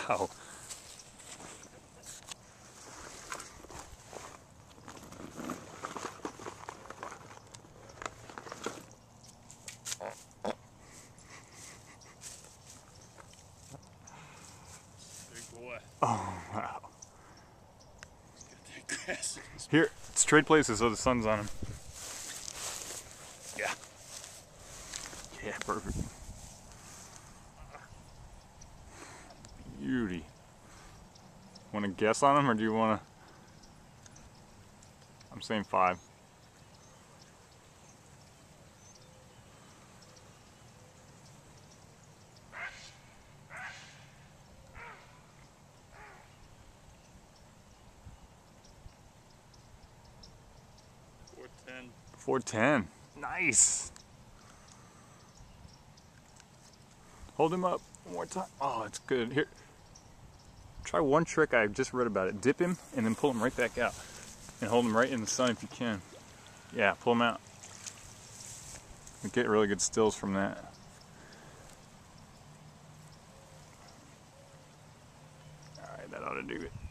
Wow. Big boy. Oh, wow. Got that grass. Here, it's trade places so the sun's on him. Yeah. Yeah, perfect. Beauty. Want to guess on him, or do you want to? I'm saying 5. $4.10. Nice. Hold him up one more time. Oh, it's good. Here, try one trick I just read about it. Dip him and then pull him right back out. And hold him right in the sun if you can. Yeah, pull him out. You get really good stills from that. Alright, that ought to do it.